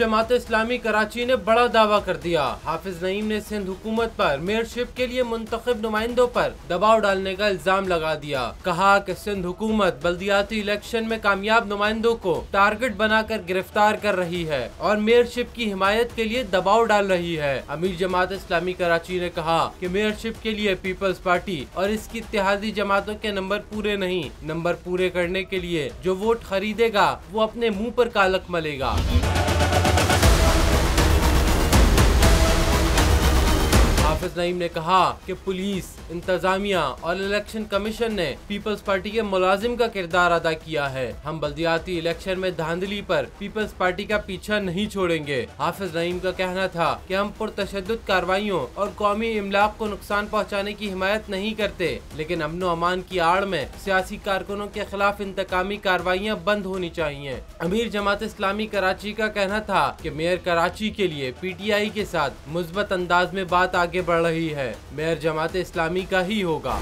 जमात इस्लामी कराची ने बड़ा दावा कर दिया। हाफिज नईम ने सिंध हुकूमत पर मेयरशिप के लिए मुंतखब नुमाइंदों पर दबाव डालने का इल्जाम लगा दिया। कहा कि सिंध हुकूमत बल्दियाती इलेक्शन में कामयाब नुमाइंदों को टारगेट बनाकर गिरफ्तार कर रही है और मेयरशिप की हिमायत के लिए दबाव डाल रही है। अमीर जमात इस्लामी कराची ने कहा कि मेयरशिप के लिए पीपल्स पार्टी और इसकी इत्तेहादी जमातों के नंबर पूरे नहीं, नंबर पूरे करने के लिए जो वोट खरीदेगा वो अपने मुंह पर कालक मलेगा। हाफिज नईम ने कहा कि पुलिस, इंतजामिया और इलेक्शन कमीशन ने पीपल्स पार्टी के मुलाजिम का किरदार अदा किया है। हम बल्दियाती इलेक्शन में धांधली पर पीपल्स पार्टी का पीछा नहीं छोड़ेंगे। हाफिज नईम का कहना था कि हम पुरतशद्दुद कार्रवाइयों और कौमी इमलाक को नुकसान पहुँचाने की हिमायत नहीं करते, लेकिन अमन व अमान की आड़ में सियासी कारकुनों के खिलाफ इंतकामी कार्रवाइयाँ बंद होनी चाहिए। अमीर जमात इस्लामी कराची का कहना था कि मेयर कराची के लिए PTI के साथ मुस्बत अंदाज में बात आगे बढ़ रही है। मेयर जमात इस्लामी का ही होगा।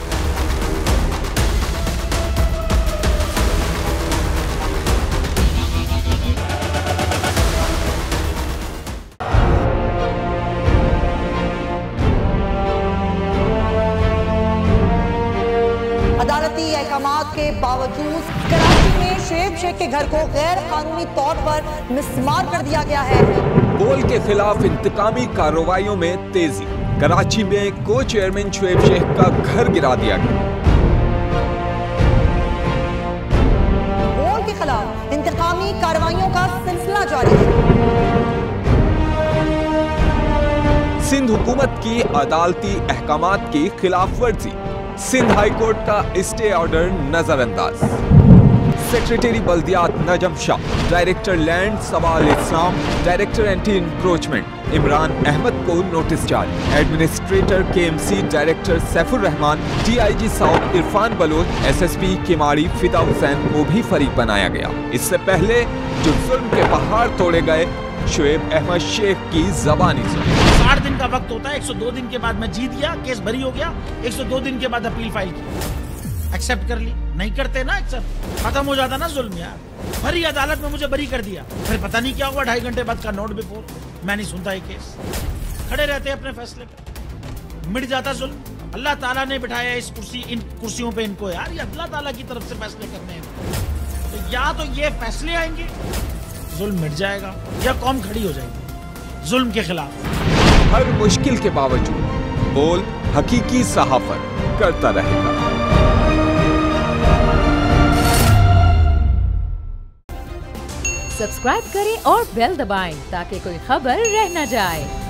अदालती अहकामात के बावजूद कराची में शुएब शेख के घर को गैर कानूनी तौर पर मिसमार कर दिया गया है। बोल के खिलाफ इंतकामी कार्रवाइयों में तेजी। कराची में को चेयरमैन शुएब शेख का घर गिरा दिया गया। बोल के खिलाफ इंतकामी कार्रवाइयों का सिलसिला जारी है। सिंध हुकूमत की अदालती अहकामात की खिलाफ वर्जी। सिंध हाई कोर्ट का स्टे ऑर्डर नजरअंदाज। सेक्रेटरी बल्दियात Najam Shah, director land Sawal Islam, director anti encroachment Imran Ahmed को नोटिस जारी। Administrator KMC director Saifur Rahman, DIG south Irfan Baloch, SSP Keamari Fida Hussain को भी फरीक बनाया गया। इससे पहले जो जुल्म के पहाड़ तोड़े गए, शुएब अहमद शेख की जबानी सुनी। 60 दिन का वक्त होता है, 102 दिन के बाद मैं जीत गया, केस भरी हो गया, 102 दिन के बाद अपील फाइल की, एक्सेप्ट कर ली। नहीं करते ना एक्सेप्ट, खत्म हो जाता ना जुल्म यार। भरी अदालत में मुझे बरी कर दिया, फिर पता नहीं क्या हुआ, 2.5 घंटे बाद का नोट बिफोर। मैं नहीं सुनता ये केस, खड़े रहते अपने फैसले पे, मिट जाता जुल्म। अल्लाह ताला ने बिठाया इस इन कुर्सियों पे इनको यार, ये अल्लाह ताला की तरफ से फैसले करने हैं। तो या तो ये फैसले आएंगे, जुल्म मिट जाएगा, या कौम खड़ी हो जाएगी जुल्म के खिलाफ। हर मुश्किल के बावजूद बोल हकीकी सहाफत करता रहेगा। सब्सक्राइब करें और बेल दबाएं ताकि कोई खबर रह न जाए।